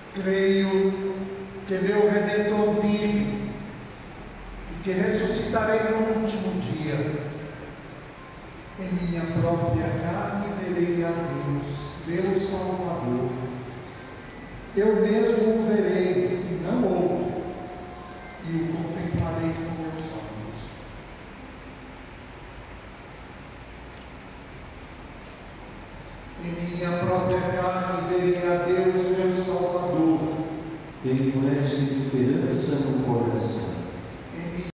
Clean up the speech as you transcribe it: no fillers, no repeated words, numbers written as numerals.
Creio que meu Redentor vive e que ressuscitarei no último dia. Em minha própria carne verei a Deus, meu Salvador. Eu mesmo o verei e não outro, e o contemplarei com meus olhos. Em minha própria carne verei a Deus, meu Salvador. Tenho esta esperança no coração.